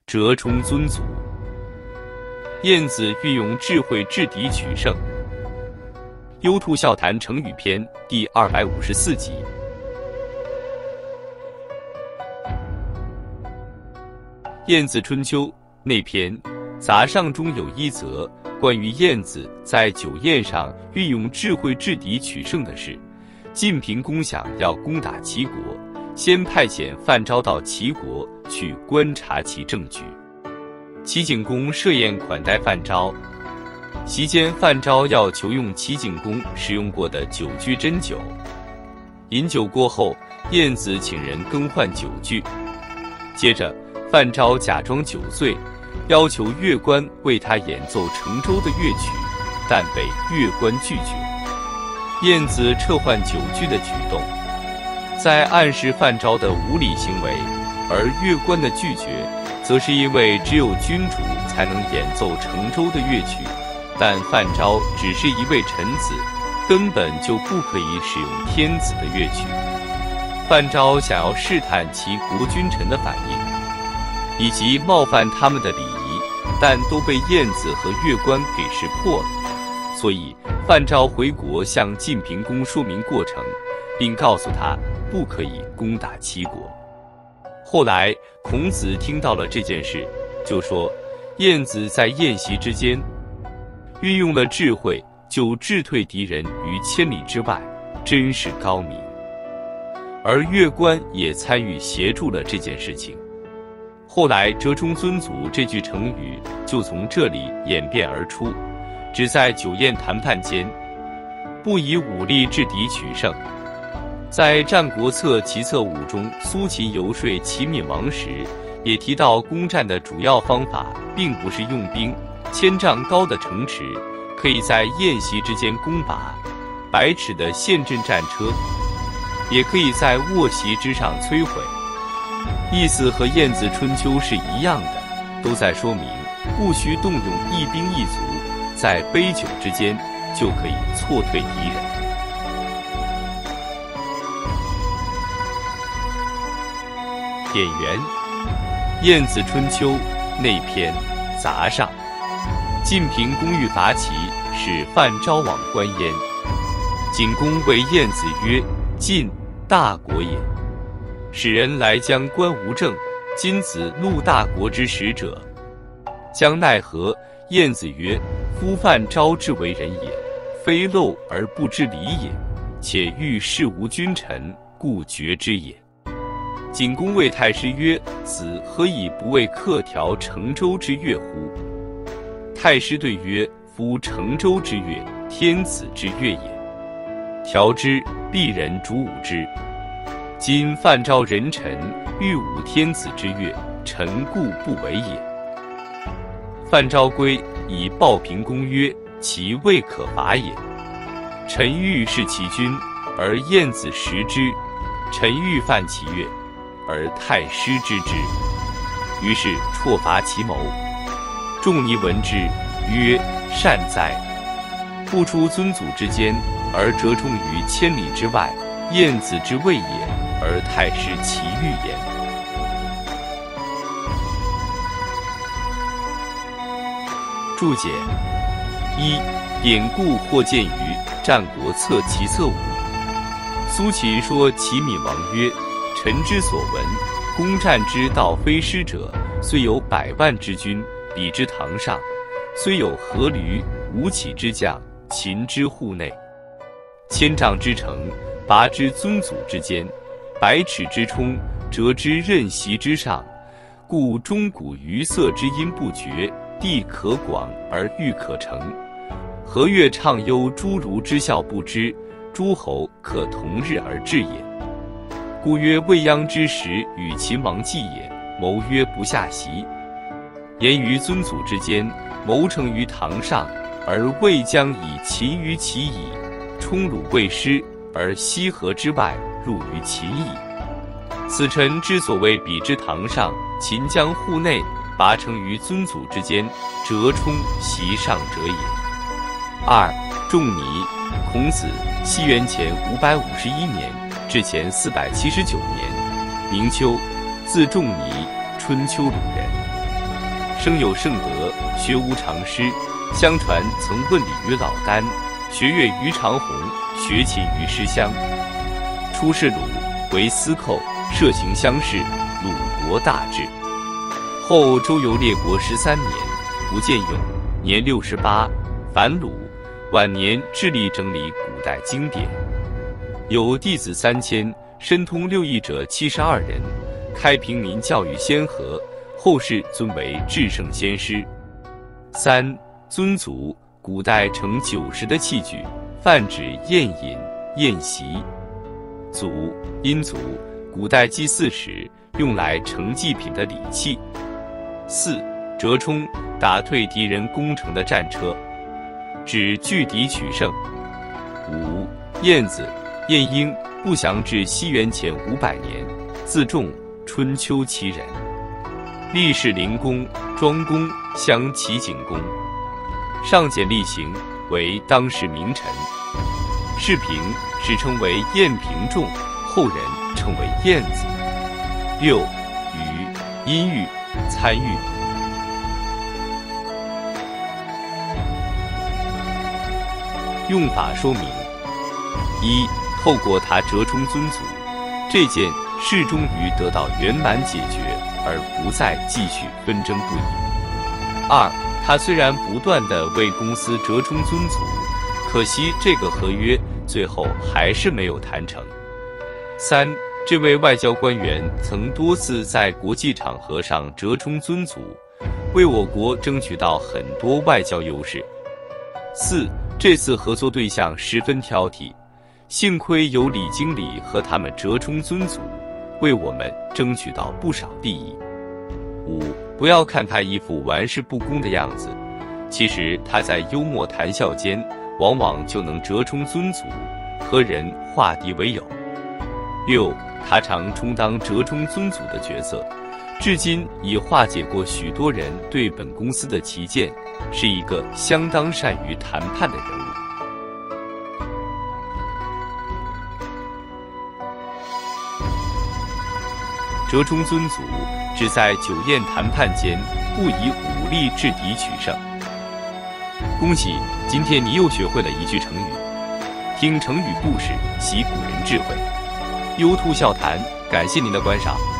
折冲尊祖。晏子运用智慧制敌取胜。优兔笑谈成语篇第254集。晏子春秋那篇杂上中有一则关于晏子在酒宴上运用智慧制敌取胜的事。晋平公想要攻打齐国，先派遣范昭到齐国去观察其政局。齐景公设宴款待范昭，席间范昭要求用齐景公使用过的酒具斟酒。饮酒过后，晏子请人更换酒具。接着范昭假装酒醉，要求乐官为他演奏程州的乐曲，但被乐官拒绝。晏子撤换酒具的举动，在暗示范昭的无礼行为，而乐官的拒绝，则是因为只有君主才能演奏程州的乐曲，但范昭只是一位臣子，根本就不可以使用天子的乐曲。范昭想要试探其国君臣的反应，以及冒犯他们的礼仪，但都被晏子和乐官给识破了。所以范昭回国向晋平公说明过程，并告诉他不可以攻打齐国。后来孔子听到了这件事，就说晏子在宴席之间运用了智慧，就制退敌人于千里之外，真是高明。而乐官也参与协助了这件事情。后来折冲尊祖这句成语就从这里演变而出，只在酒宴谈判间，不以武力制敌取胜。在《战国策·齐策5》中，苏秦游说齐闵王时，也提到攻战的主要方法并不是用兵，1000丈高的城池可以在宴席之间攻拔，100尺的陷阵战车也可以在卧席之上摧毁。意思和晏子春秋是一样的，都在说明不需动用一兵一卒，在杯酒之间就可以挫退敌人。典源：晏子春秋内篇杂上。晋平公欲伐齐，使范昭往观焉。景公谓晏子曰：晋，大国也。使人来将观无政，今子戮大国之使者，将奈何？晏子曰：夫范昭之为人也，非陋而不知礼也，且欲事无君臣，故绝之也。景公谓太师曰：子何以不为客调程州之乐乎？太师对曰：夫程州之乐，天子之乐也，调之，必人主舞之。今范昭人臣，欲舞天子之乐，臣故不为也。范昭归，以报平公曰：其未可伐也。臣欲事其君，而晏子食之；臣欲犯其乐，而太师知之。于是辍伐其谋。仲尼闻之，曰：善哉！不出尊祖之间，而折冲于千里之外，晏子之谓也，而太师其欲焉。注解：一、典故或见于《战国策·齐策5》。苏秦说齐闵王曰：臣之所闻，攻战之道非师者，虽有100万之军，比之堂上；虽有阖闾、吴起之将，秦之户内。1000丈之城，拔之尊祖之间；100尺之冲，折之任席之上。故钟鼓于瑟之音不绝，地可广而欲可成。和乐畅幽，诸儒之效不知，诸侯可同日而治也。故曰未央之时，与秦王计也，谋曰不下席。言于尊祖之间，谋成于堂上，而未将以秦于其矣。冲虏未失，而西河之外，入于秦矣。此臣之所谓比之堂上，秦将户内，拔成于尊祖之间，折冲席上者也。二、仲尼，孔子，西元前551年至前479年，明秋，字仲尼，春秋鲁人。 生有圣德，学无常师。相传曾问礼于老聃，学乐于长虹，学琴于诗襄。出仕鲁，为司寇，涉行乡试，鲁国大治。后周游列国13年，不见用，年68，返鲁。晚年致力整理古代经典，有弟子3000，深通六艺者72人，开平民教育先河，后世尊为至圣先师。3. 尊族，古代盛酒食的器具，泛指宴饮、宴席。族，殷族，古代祭祀时用来盛祭品的礼器。4. 折冲，打退敌人攻城的战车，指拒敌取胜。5. 晏子，晏婴，不详至西元前500年，字仲，春秋期人。历氏灵公、庄公相齐景公。上简厉行，为当时名臣。世平，史称为晏平仲，后人称为晏子。6. 禹，殷喻，参与。用法说明： 1. 透过他折冲尊祖，这件事终于得到圆满解决，而不再继续纷争不已。2. 他虽然不断地为公司折冲尊祖，可惜这个合约最后还是没有谈成。3. 这位外交官员曾多次在国际场合上折冲尊祖，为我国争取到很多外交优势。4. 这次合作对象十分挑剔，幸亏有李经理和他们折冲尊祖，为我们争取到不少利益。5. 不要看他一副玩世不恭的样子，其实他在幽默谈笑间，往往就能折冲尊祖，和人化敌为友。6. 他常充当折冲尊祖的角色，至今已化解过许多人对本公司的歧见，是一个相当善于谈判的人物。折冲尊祖，只在酒宴谈判间不以武力制敌取胜。恭喜，今天你又学会了一句成语。听成语故事，习古人智慧。优兔笑谈，感谢您的观赏。